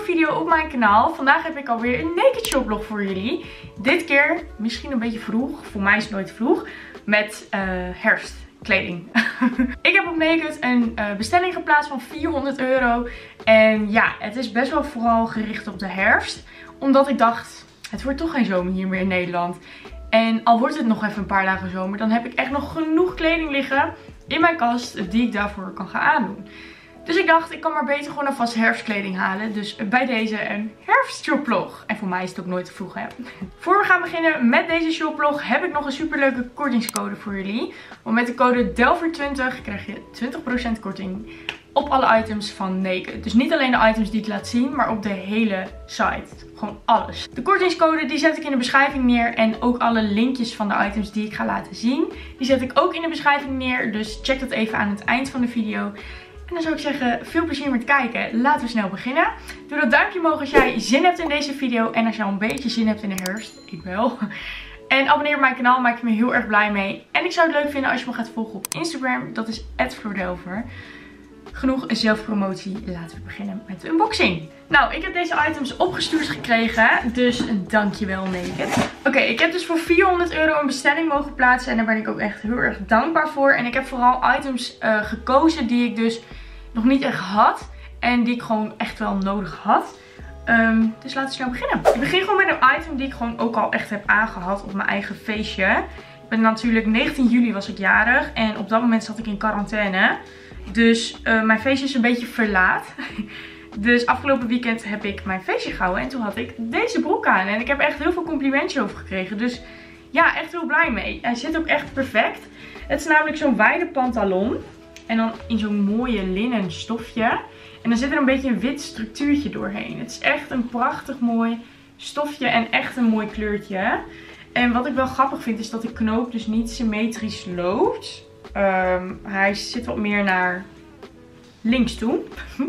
video op mijn kanaal. Vandaag heb ik alweer een naked shoplog voor jullie. Dit keer misschien een beetje vroeg, voor mij is het nooit vroeg, met herfstkleding. Ik heb op Naked een bestelling geplaatst van €400. En ja, het is best wel vooral gericht op de herfst. Omdat ik dacht, het wordt toch geen zomer hier meer in Nederland. En al wordt het nog even een paar dagen zomer, dan heb ik echt nog genoeg kleding liggen in mijn kast die ik daarvoor kan gaan aandoen. Dus ik dacht, ik kan maar beter gewoon alvast herfstkleding halen. Dus bij deze een herfstshoplog. En voor mij is het ook nooit te vroeg, hè. Voor we gaan beginnen met deze shoplog heb ik nog een superleuke kortingscode voor jullie. Want met de code DELVER20 krijg je 20% korting op alle items van Naked. Dus niet alleen de items die ik laat zien, maar op de hele site. Gewoon alles. De kortingscode die zet ik in de beschrijving neer. En ook alle linkjes van de items die ik ga laten zien, die zet ik ook in de beschrijving neer. Dus check dat even aan het eind van de video. En dan zou ik zeggen, veel plezier met kijken. Laten we snel beginnen. Doe dat duimpje omhoog als jij zin hebt in deze video. En als je al een beetje zin hebt in de herfst. Ik wel. En abonneer op mijn kanaal, maak je me heel erg blij mee. En ik zou het leuk vinden als je me gaat volgen op Instagram. Dat is @floordelver. Genoeg zelfpromotie. Laten we beginnen met de unboxing. Nou, ik heb deze items opgestuurd gekregen. Dus dankjewel Naked. Oké, ik heb dus voor €400 een bestelling mogen plaatsen. En daar ben ik ook echt heel erg dankbaar voor. En ik heb vooral items gekozen die ik dus nog niet echt had. En die ik gewoon echt wel nodig had. Dus laten we snel beginnen. Ik begin gewoon met een item die ik gewoon ook al echt heb aangehad op mijn eigen feestje. Ik ben natuurlijk 19 juli was ik jarig. En op dat moment zat ik in quarantaine. Dus mijn feestje is een beetje verlaat. Dus afgelopen weekend heb ik mijn feestje gehouden. En toen had ik deze broek aan. En ik heb echt heel veel complimentjes over gekregen. Dus ja, echt heel blij mee. Hij zit ook echt perfect. Het is namelijk zo'n wijde pantalon. En dan in zo'n mooie linnen stofje. En dan zit er een beetje een wit structuurtje doorheen. Het is echt een prachtig mooi stofje en echt een mooi kleurtje. En wat ik wel grappig vind is dat de knoop dus niet symmetrisch loopt. Hij zit wat meer naar links toe.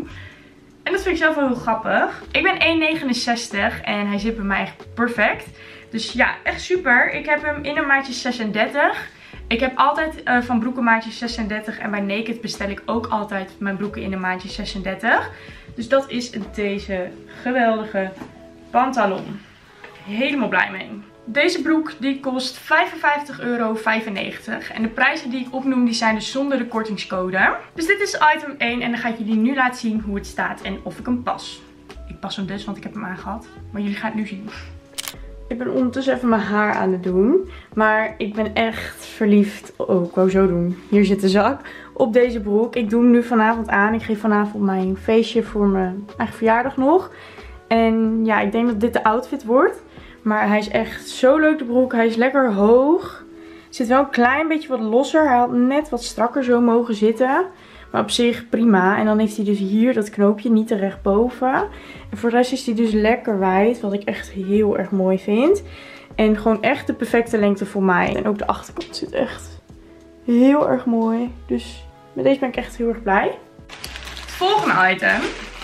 En dat vind ik zelf wel heel grappig. Ik ben 1,69 en hij zit bij mij echt perfect. Dus ja, echt super. Ik heb hem in een maatje 36. Ik heb altijd van broeken maatje 36. En bij Naked bestel ik ook altijd mijn broeken in een maatje 36. Dus dat is deze geweldige pantalon. Helemaal blij mee. Deze broek die kost €55,95. En de prijzen die ik opnoem die zijn dus zonder de kortingscode. Dus dit is item 1 en dan ga ik jullie nu laten zien hoe het staat en of ik hem pas. Ik pas hem dus, want ik heb hem aangehad. Maar jullie gaan het nu zien. Ik ben ondertussen even mijn haar aan het doen. Maar ik ben echt verliefd. Oh, ik wou zo doen. Hier zit de zak. Op deze broek. Ik doe hem nu vanavond aan. Ik geef vanavond mijn feestje voor mijn eigen verjaardag nog. En ja, ik denk dat dit de outfit wordt. Maar hij is echt zo leuk, de broek. Hij is lekker hoog. Zit wel een klein beetje wat losser. Hij had net wat strakker zo mogen zitten. Maar op zich prima. En dan heeft hij dus hier dat knoopje niet te recht boven. En voor de rest is hij dus lekker wijd. Wat ik echt heel erg mooi vind. En gewoon echt de perfecte lengte voor mij. En ook de achterkant zit echt heel erg mooi. Dus met deze ben ik echt heel erg blij. Het volgende item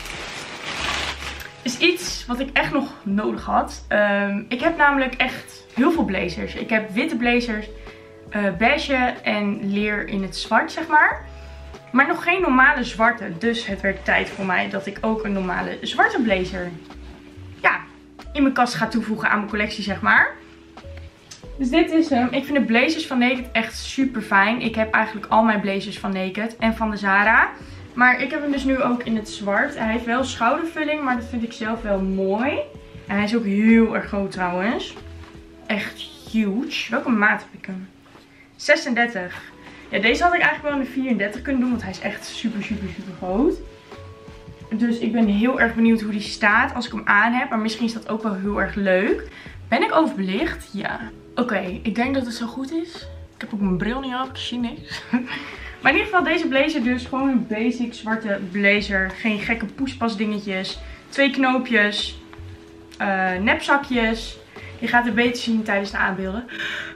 is iets wat ik echt nog nodig had. Ik heb namelijk echt heel veel blazers. Ik heb witte blazers, beige en leer in het zwart, zeg maar. Maar nog geen normale zwarte. Dus het werd tijd voor mij dat ik ook een normale zwarte blazer in mijn kast ga toevoegen aan mijn collectie, zeg maar. Dus dit is hem. Ik vind de blazers van Naked echt super fijn. Ik heb eigenlijk al mijn blazers van Naked en van de Zara. Maar ik heb hem dus nu ook in het zwart. Hij heeft wel schoudervulling, maar dat vind ik zelf wel mooi. En hij is ook heel erg groot trouwens. Echt huge. Welke maat heb ik hem? 36. Ja, deze had ik eigenlijk wel in de 34 kunnen doen, want hij is echt super, super, super groot. Dus ik ben heel erg benieuwd hoe die staat als ik hem aan heb. Maar misschien is dat ook wel heel erg leuk. Ben ik overbelicht? Ja. Oké, ik denk dat het zo goed is. Ik heb ook mijn bril niet op, ik zie niks. Maar in ieder geval deze blazer dus. Gewoon een basic zwarte blazer. Geen gekke poespas dingetjes. 2 knoopjes. Nepzakjes. Je gaat het beter zien tijdens de aanbeelden.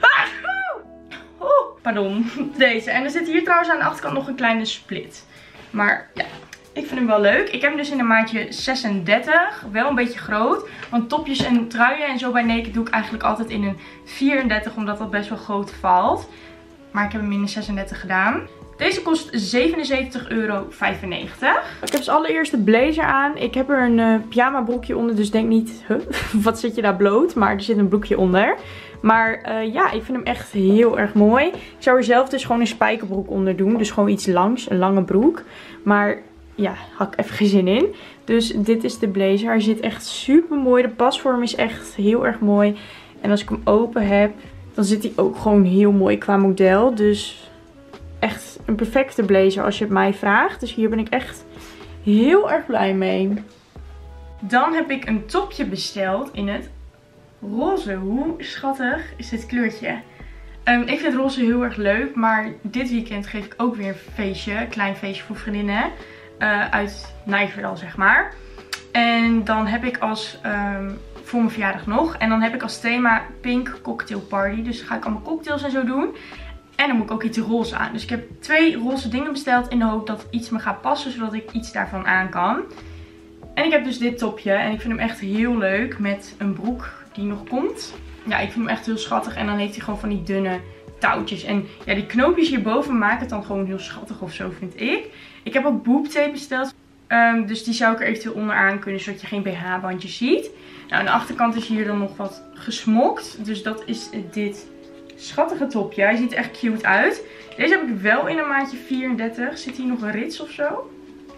Pardon. Deze. En er zit hier trouwens aan de achterkant nog een kleine split. Maar ja, ik vind hem wel leuk. Ik heb hem dus in een maatje 36. Wel een beetje groot. Want topjes en truien en zo bij Naked doe ik eigenlijk altijd in een 34. Omdat dat best wel groot valt. Maar ik heb hem in een 36 gedaan. Deze kost €77,95. Ik heb als allereerst de blazer aan. Ik heb er een pyjama broekje onder, dus denk niet, wat zit je daar bloot? Maar er zit een broekje onder. Maar ja, ik vind hem echt heel erg mooi. Ik zou er zelf dus gewoon een spijkerbroek onder doen. Dus gewoon iets langs, een lange broek. Maar ja, had ik even geen zin in. Dus dit is de blazer. Hij zit echt super mooi. De pasvorm is echt heel erg mooi. En als ik hem open heb, dan zit hij ook gewoon heel mooi qua model. Dus echt een perfecte blazer als je het mij vraagt. Dus hier ben ik echt heel erg blij mee. Dan heb ik een topje besteld in het roze. Hoe schattig is dit kleurtje? Ik vind roze heel erg leuk. Maar dit weekend geef ik ook weer een feestje. Een klein feestje voor vriendinnen. Uit Nijverdal, zeg maar. En dan heb ik als... voor mijn verjaardag nog. En dan heb ik als thema Pink Cocktail Party. Dus ga ik allemaal cocktails en zo doen. En dan moet ik ook iets roze aan. Dus ik heb 2 roze dingen besteld in de hoop dat iets me gaat passen. Zodat ik iets daarvan aan kan. En ik heb dus dit topje. En ik vind hem echt heel leuk. Met een broek die nog komt. Ja, ik vind hem echt heel schattig. En dan heeft hij gewoon van die dunne touwtjes. En ja, die knoopjes hierboven maken het dan gewoon heel schattig of zo, vind ik. Ik heb ook boobtape besteld. Dus die zou ik er eventueel onderaan kunnen. Zodat je geen BH-bandjes ziet. Nou, aan de achterkant is hier dan nog wat gesmokt. Dus dat is dit schattige topje. Hij ziet er echt cute uit. Deze heb ik wel in een maatje 34. Zit hier nog een rits of zo?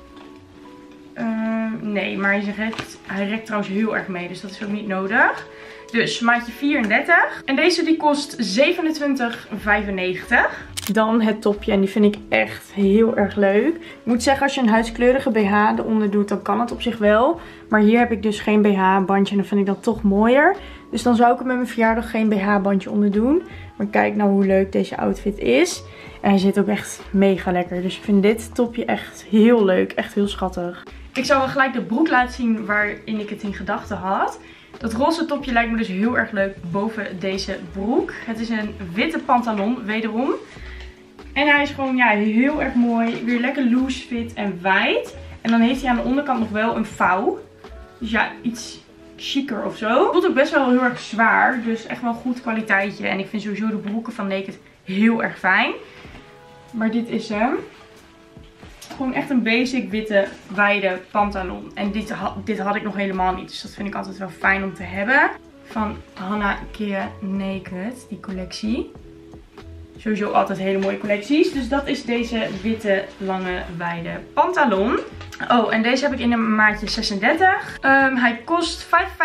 Nee, maar hij rekt trouwens heel erg mee. Dus dat is ook niet nodig. Dus maatje 34. En deze die kost €27,95. Dan het topje. En die vind ik echt heel erg leuk. Ik moet zeggen, als je een huidskleurige BH eronder doet, dan kan het op zich wel. Maar hier heb ik dus geen BH-bandje. En dan vind ik dat toch mooier. Dus dan zou ik er met mijn verjaardag geen BH-bandje onder doen. Maar kijk nou hoe leuk deze outfit is. En hij zit ook echt mega lekker. Dus ik vind dit topje echt heel leuk. Echt heel schattig. Ik zal wel gelijk de broek laten zien waarin ik het in gedachten had. Dat roze topje lijkt me dus heel erg leuk boven deze broek. Het is een witte pantalon, wederom. En hij is gewoon ja, heel erg mooi. Weer lekker loose fit en wijd. En dan heeft hij aan de onderkant nog wel een vouw. Dus ja, iets chiquer of zo. Het voelt ook best wel heel erg zwaar. Dus echt wel goed kwaliteitje. En ik vind sowieso de broeken van Naked heel erg fijn. Maar dit is hem. Gewoon echt een basic witte wijde pantalon. En dit had ik nog helemaal niet. Dus dat vind ik altijd wel fijn om te hebben. Van Hannah Kia Naked, die collectie. Sowieso altijd hele mooie collecties. Dus dat is deze witte lange wijde pantalon. Oh, en deze heb ik in een maatje 36. Hij kost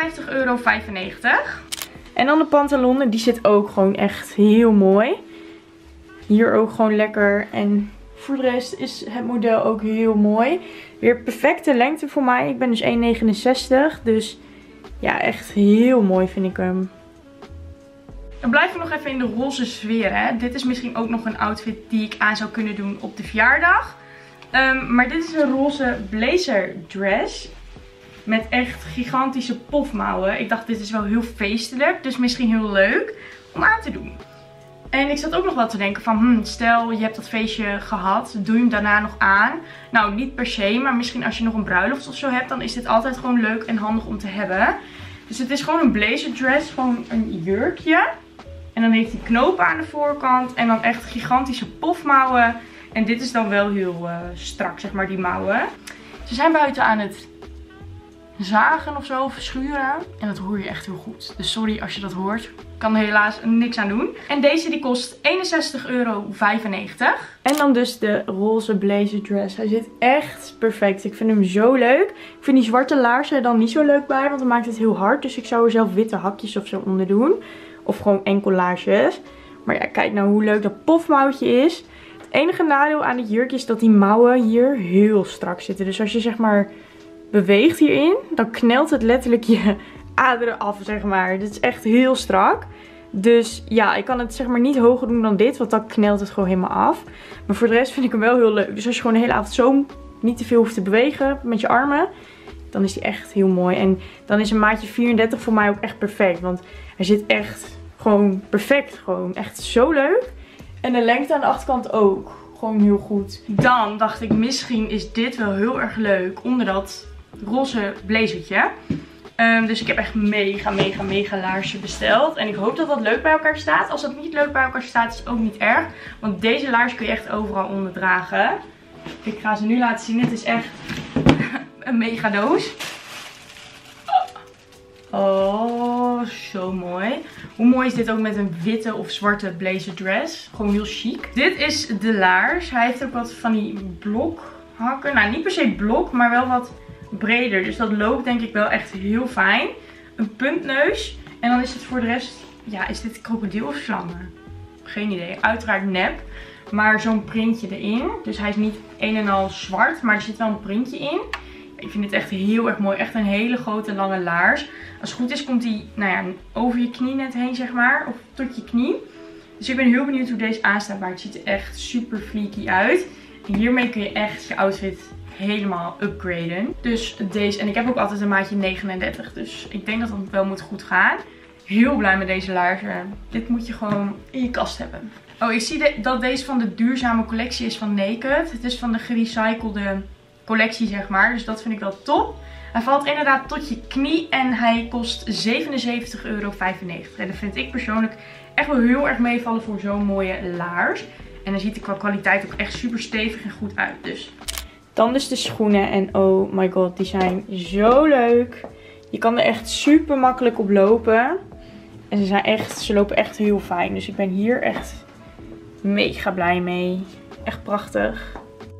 €55,95. En dan de pantalon. Die zit ook gewoon echt heel mooi. Hier ook gewoon lekker. En voor de rest is het model ook heel mooi. Weer perfecte lengte voor mij. Ik ben dus 1,69. Dus ja, echt heel mooi vind ik hem. Dan blijven we nog even in de roze sfeer. Hè. Dit is misschien ook nog een outfit die ik aan zou kunnen doen op de verjaardag. Maar dit is een roze blazer dress. Met echt gigantische pofmouwen. Ik dacht dit is wel heel feestelijk. Dus misschien heel leuk om aan te doen. En ik zat ook nog wel te denken van, stel je hebt dat feestje gehad, doe je hem daarna nog aan? Nou, niet per se, maar misschien als je nog een bruiloft of zo hebt, dan is dit altijd gewoon leuk en handig om te hebben. Dus het is gewoon een blazer dress, gewoon een jurkje. En dan heeft hij knopen aan de voorkant en dan echt gigantische pofmouwen. En dit is dan wel heel strak, zeg maar, die mouwen. Ze zijn buiten aan het zagen of zo, of schuren. En dat hoor je echt heel goed. Dus sorry als je dat hoort. Ik kan er helaas niks aan doen. En deze die kost €61,95. En dan dus de roze blazer dress. Hij zit echt perfect. Ik vind hem zo leuk. Ik vind die zwarte laarzen er dan niet zo leuk bij, want dan maakt het heel hard. Dus ik zou er zelf witte hakjes of zo onder doen. Of gewoon enkel laarsjes. Maar ja, kijk nou hoe leuk dat pofmouwtje is. Het enige nadeel aan dit jurkje is dat die mouwen hier heel strak zitten. Dus als je zeg maar beweegt hierin, dan knelt het letterlijk je aderen af, zeg maar. Dit is echt heel strak. Dus ja, ik kan het zeg maar niet hoger doen dan dit, want dan knelt het gewoon helemaal af. Maar voor de rest vind ik hem wel heel leuk. Dus als je gewoon de hele avond zo niet te veel hoeft te bewegen met je armen, dan is hij echt heel mooi. En dan is een maatje 34 voor mij ook echt perfect, want hij zit echt gewoon perfect. Gewoon echt zo leuk. En de lengte aan de achterkant ook. Gewoon heel goed. Dan dacht ik, misschien is dit wel heel erg leuk onder dat roze blazertje. Dus ik heb echt mega laarsje besteld. En ik hoop dat dat leuk bij elkaar staat. Als dat niet leuk bij elkaar staat is het ook niet erg. Want deze laars kun je echt overal onder dragen. Ik ga ze nu laten zien. Het is echt een mega doos. Oh, zo mooi. Hoe mooi is dit ook met een witte of zwarte blazer dress. Gewoon heel chic. Dit is de laars. Hij heeft ook wat van die blokhakken. Nou, niet per se blok, maar wel wat breder. Dus dat loopt denk ik wel echt heel fijn. Een puntneus. En dan is het voor de rest, ja, is dit krokodil of slangen? Geen idee. Uiteraard nep. Maar zo'n printje erin. Dus hij is niet een en al zwart, maar er zit wel een printje in. Ik vind dit echt heel erg mooi. Echt een hele grote lange laars. Als het goed is komt hij, nou ja, over je knie net heen, zeg maar. Of tot je knie. Dus ik ben heel benieuwd hoe deze aanstaat. Maar het ziet er echt super fleeky uit. En hiermee kun je echt je outfit helemaal upgraden. Dus deze. En ik heb ook altijd een maatje 39. Dus ik denk dat het wel moet goed gaan. Heel blij met deze laarzen. Dit moet je gewoon in je kast hebben. Oh, ik zie dat deze van de duurzame collectie is van Naked. Het is van de gerecyclede collectie, zeg maar. Dus dat vind ik wel top. Hij valt inderdaad tot je knie en hij kost €77,95. En dat vind ik persoonlijk echt wel heel erg meevallen voor zo'n mooie laars. En dan ziet er qua kwaliteit ook echt super stevig en goed uit. Dus dan dus de schoenen. En oh my god, die zijn zo leuk. Je kan er echt super makkelijk op lopen. En ze lopen echt heel fijn. Dus ik ben hier echt mega blij mee. Echt prachtig.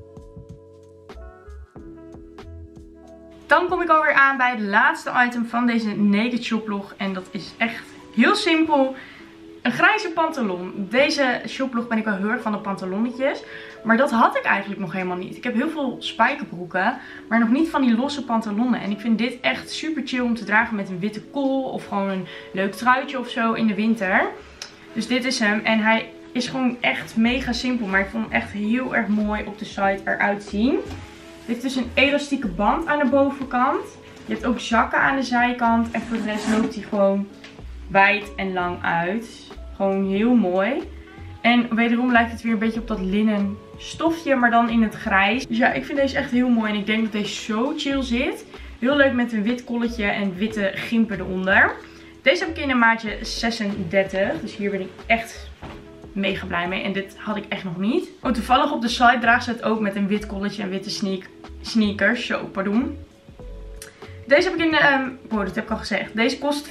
Dan kom ik alweer aan bij het laatste item van deze Naked shoplog. En dat is echt heel simpel. Een grijze pantalon. Deze shoplog ben ik wel heel erg van de pantalonnetjes. Maar dat had ik eigenlijk nog helemaal niet. Ik heb heel veel spijkerbroeken. Maar nog niet van die losse pantalonnen. En ik vind dit echt super chill om te dragen met een witte kool. Of gewoon een leuk truitje of zo in de winter. Dus dit is hem. En hij is gewoon echt mega simpel. Maar ik vond hem echt heel erg mooi op de site eruit zien. Dit is dus een elastieke band aan de bovenkant. Je hebt ook zakken aan de zijkant. En voor de rest loopt hij gewoon wijd en lang uit. Gewoon heel mooi. En wederom lijkt het weer een beetje op dat linnen stofje, maar dan in het grijs. Dus ja, ik vind deze echt heel mooi. En ik denk dat deze zo chill zit. Heel leuk met een wit kolletje en witte gimpen eronder. Deze heb ik in een maatje 36. Dus hier ben ik echt mega blij mee. En dit had ik echt nog niet. Oh, toevallig op de site draagt ze het ook met een wit kolletje en witte sneakers. Zo, pardon. Deze heb ik in wow, dat heb ik al gezegd. Deze kost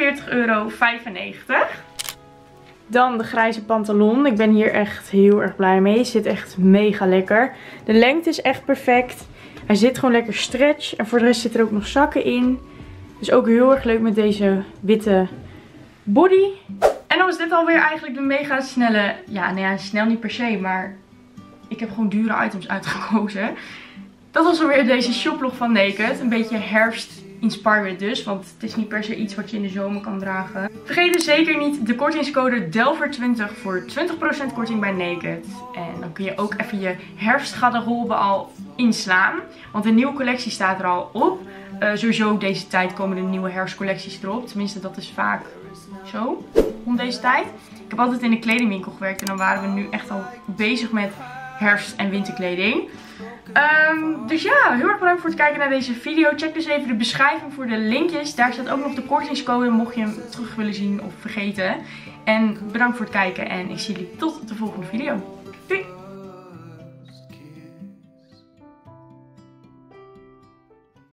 €44,95. Dan de grijze pantalon. Ik ben hier echt heel erg blij mee. Het zit echt mega lekker. De lengte is echt perfect. Hij zit gewoon lekker stretch. En voor de rest zitten er ook nog zakken in. Dus ook heel erg leuk met deze witte body. En dan is dit alweer eigenlijk de mega snelle. Ja, nou ja, snel niet per se. Maar ik heb gewoon dure items uitgekozen. Dat was alweer deze shoplog van Naked. Een beetje herfst inspired dus. Want het is niet per se iets wat je in de zomer kan dragen. Vergeet dus zeker niet de kortingscode DELVER20 voor 20% korting bij Naked. En dan kun je ook even je herfstgarderobe al inslaan. Want de nieuwe collectie staat er al op. Sowieso deze tijd komen de nieuwe herfstcollecties erop. Tenminste, dat is vaak zo. Om deze tijd. Ik heb altijd in de kledingwinkel gewerkt. En dan waren we nu echt al bezig met herfst- en winterkleding. Dus ja, heel erg bedankt voor het kijken naar deze video. Check dus even de beschrijving voor de linkjes. Daar staat ook nog de kortingscode mocht je hem terug willen zien of vergeten. En bedankt voor het kijken en ik zie jullie tot de volgende video. Doei!